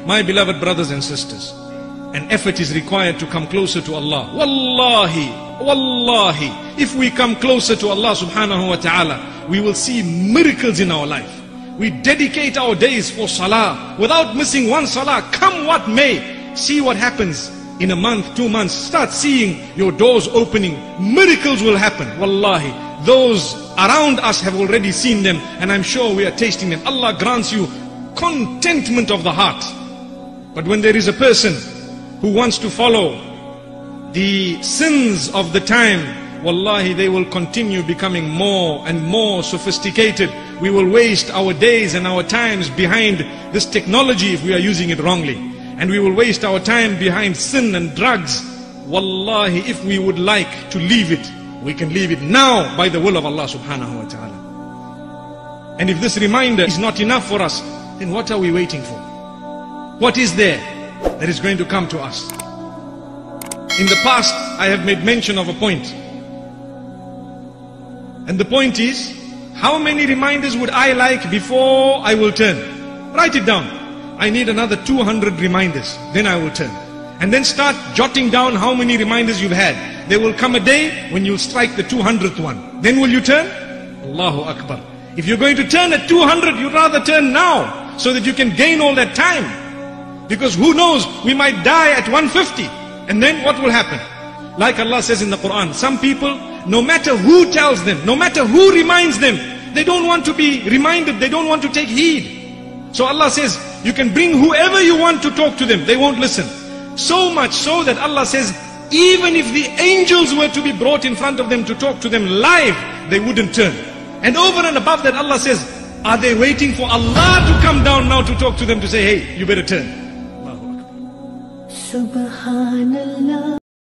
My beloved brothers and sisters, an effort is required to come closer to Allah. Wallahi, wallahi, if we come closer to Allah subhanahu wa ta'ala, we will see miracles in our life. We dedicate our days for salah without missing one salah, come what may. See what happens in a month, 2 months. Start seeing your doors opening. Miracles will happen. Wallahi, those around us have already seen them, and I'm sure we are tasting them. Allah grants you contentment of the heart. But when there is a person who wants to follow the sins of the time, wallahi, they will continue becoming more and more sophisticated. We will waste our days and our times behind this technology if we are using it wrongly. And we will waste our time behind sin and drugs. Wallahi, if we would like to leave it, we can leave it now by the will of Allah subhanahu wa ta'ala. And if this reminder is not enough for us, then what are we waiting for? What is there that is going to come to us? In the past, I have made mention of a point. And the point is, how many reminders would I like before I will turn? Write it down. I need another 200 reminders, then I will turn. And then start jotting down how many reminders you've had. There will come a day when you'll strike the 200th one. Then will you turn? Allahu Akbar. If you're going to turn at 200, you'd rather turn now, so that you can gain all that time. Because who knows, we might die at 150. And then what will happen? Like Allah says in the Quran, some people, no matter who tells them, no matter who reminds them, they don't want to be reminded, they don't want to take heed. So Allah says, you can bring whoever you want to talk to them, they won't listen. So much so that Allah says, even if the angels were to be brought in front of them to talk to them live, they wouldn't turn. And over and above that, Allah says, are they waiting for Allah to come down now to talk to them to say, hey, you better turn? Allahu Akbar. Subhanallah.